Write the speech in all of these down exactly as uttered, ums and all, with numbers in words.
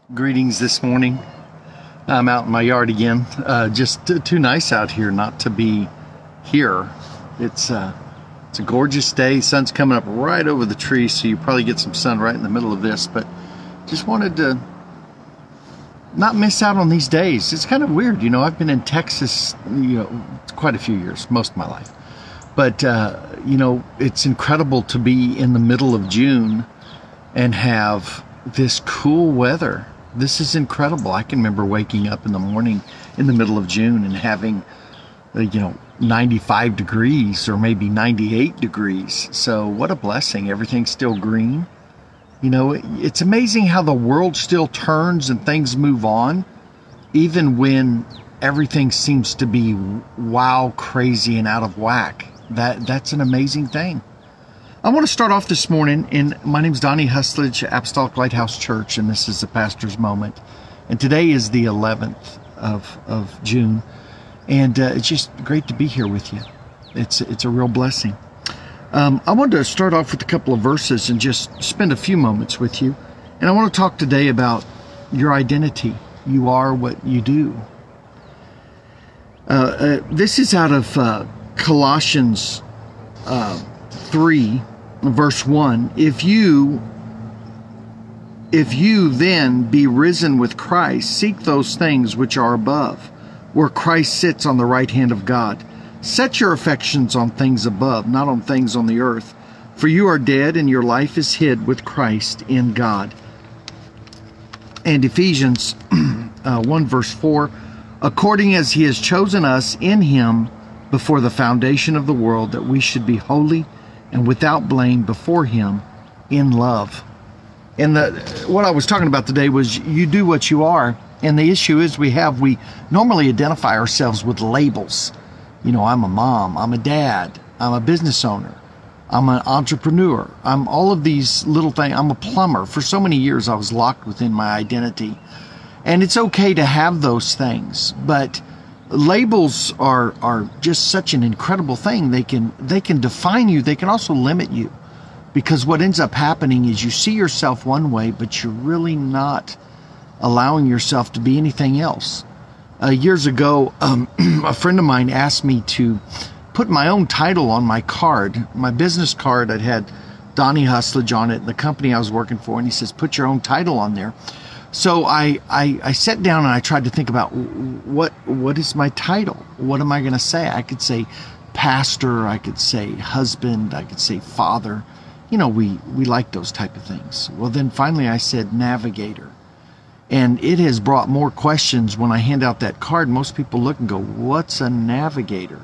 Greetings this morning. I'm out in my yard again. Uh, just t- too nice out here not to be here. It's uh, it's a gorgeous day. Sun's coming up right over the tree, so you probably get some sun right in the middle of this. But just wanted to not miss out on these days. It's kind of weird, you know. I've been in Texas, you know, quite a few years, most of my life. But uh, you know, it's incredible to be in the middle of June and have this cool weather. This is incredible. I can remember waking up in the morning in the middle of June and having, uh, you know, ninety-five degrees or maybe ninety-eight degrees. So what a blessing. Everything's still green. You know, it's amazing how the world still turns and things move on, even when everything seems to be wow, crazy and out of whack. That that's an amazing thing. I want to start off this morning, and my name is Donnie Husledge, Apostolic Lighthouse Church, and this is the Pastor's Moment. And today is the eleventh of, of June, and uh, it's just great to be here with you. It's, it's a real blessing. Um, I wanted to start off with a couple of verses and just spend a few moments with you. And I want to talk today about your identity. You are what you do. Uh, uh, this is out of uh, Colossians uh, three, verse one. If you if you then be risen with Christ, seek those things which are above, where Christ sits on the right hand of God. Set your affections on things above, not on things on the earth. For you are dead, and your life is hid with Christ in God. And Ephesians uh, one, verse four, according as he has chosen us in him before the foundation of the world, that we should be holy and without blame before him in love. And the, what I was talking about today was you do what you are. And the issue is we have, we normally identify ourselves with labels. You know, I'm a mom, I'm a dad, I'm a business owner, I'm an entrepreneur, I'm all of these little things. I'm a plumber. For so many years I was locked within my identity. And it's okay to have those things, but labels are are just such an incredible thing. They can they can define you. They can also limit you, because what ends up happening is you see yourself one way, but you're really not allowing yourself to be anything else. Uh, years ago, um, a friend of mine asked me to put my own title on my card, my business card. I'd had Donnie Husledge on it, the company I was working for, and he says, put your own title on there. So I, I, I sat down and I tried to think about what what is my title? What am I going to say? I could say pastor, I could say husband, I could say father. You know, we, we like those type of things. Well, then finally I said navigator. And it has brought more questions when I hand out that card. Most people look and go, what's a navigator?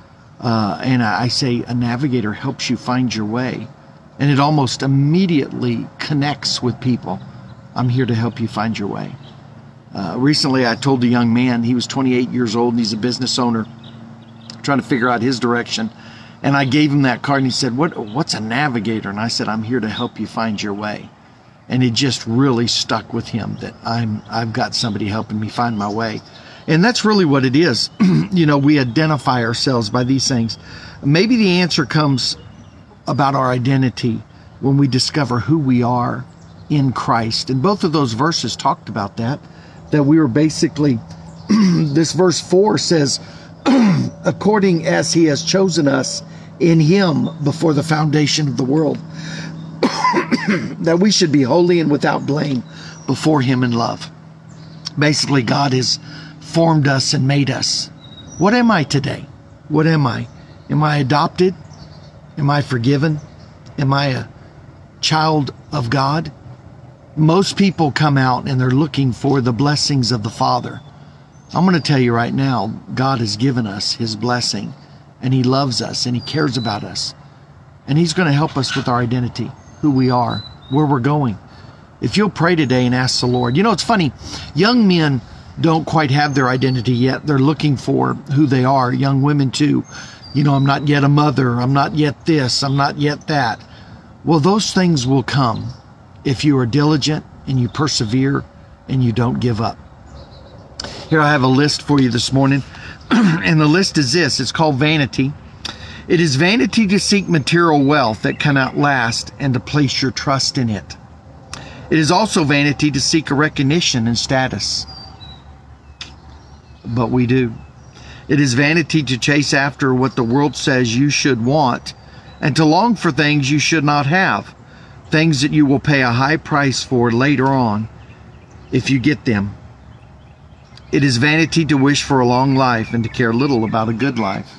Uh, and I say a navigator helps you find your way. And it almost immediately connects with people. I'm here to help you find your way. Uh, recently, I told a young man, he was twenty-eight years old, and he's a business owner, trying to figure out his direction. And I gave him that card, and he said, "What? What's a navigator?" And I said, "I'm here to help you find your way." And it just really stuck with him that I'm, I've got somebody helping me find my way. And that's really what it is. You know, we identify ourselves by these things. Maybe the answer comes about our identity when we discover who we are in Christ. And both of those verses talked about that, that we were basically, this verse four says, according as he has chosen us in him before the foundation of the world, that we should be holy and without blame before him in love. Basically, God has formed us and made us. What am I today? What am I? Am I adopted? Am I forgiven? Am I a child of God? Most people come out and they're looking for the blessings of the Father. I'm going to tell you right now, God has given us his blessing, and he loves us, and he cares about us. And he's going to help us with our identity, who we are, where we're going. If you'll pray today and ask the Lord. You know, it's funny, young men don't quite have their identity yet. They're looking for who they are. Young women too. You know, I'm not yet a mother. I'm not yet this. I'm not yet that. Well, those things will come if you are diligent and you persevere and you don't give up. Here I have a list for you this morning. And the list is this. It's called vanity. It is vanity to seek material wealth that cannot last and to place your trust in it. It is also vanity to seek a recognition and status. But we do. It is vanity to chase after what the world says you should want and to long for things you should not have, things that you will pay a high price for later on if you get them. It is vanity to wish for a long life and to care little about a good life.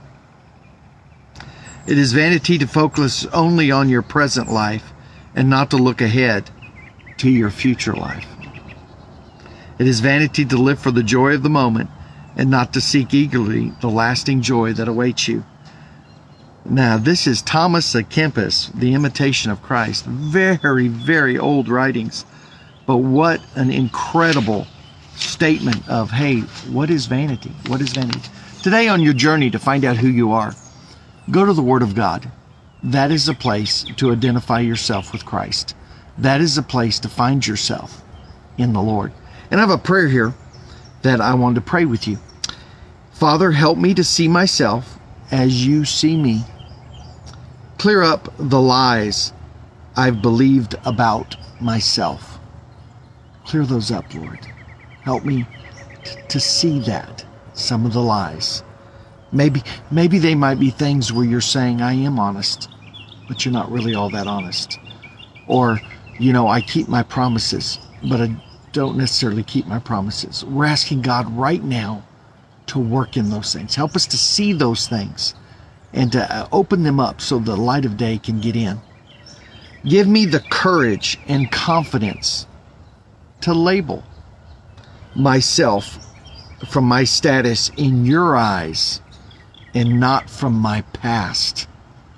It is vanity to focus only on your present life and not to look ahead to your future life. It is vanity to live for the joy of the moment and not to seek eagerly the lasting joy that awaits you. Now, this is Thomas à Kempis, The Imitation of Christ. Very, very old writings. But what an incredible statement of, hey, what is vanity? What is vanity? Today, on your journey to find out who you are, go to the Word of God. That is a place to identify yourself with Christ. That is a place to find yourself in the Lord. And I have a prayer here that I wanted to pray with you. Father, help me to see myself as you see me. Clear up the lies I've believed about myself. Clear those up, Lord. Help me t- to see that, some of the lies. Maybe, maybe they might be things where you're saying, I am honest, but you're not really all that honest. Or, you know, I keep my promises, but I don't necessarily keep my promises. We're asking God right now to work in those things. Help us to see those things and to open them up so the light of day can get in. Give me the courage and confidence to label myself from my status in your eyes and not from my past.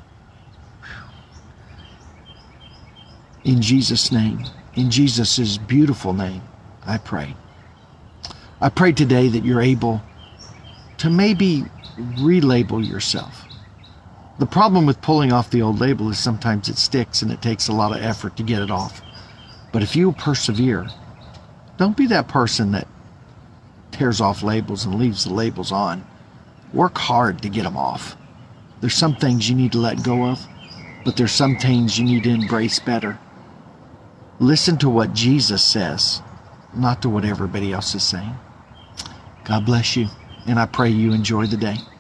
In Jesus' name, in Jesus' beautiful name, I pray. I pray today that you're able to maybe relabel yourself. The problem with pulling off the old label is sometimes it sticks and it takes a lot of effort to get it off. But if you persevere, don't be that person that tears off labels and leaves the labels on. Work hard to get them off. There's some things you need to let go of, but there's some things you need to embrace better. Listen to what Jesus says, not to what everybody else is saying. God bless you, and I pray you enjoy the day.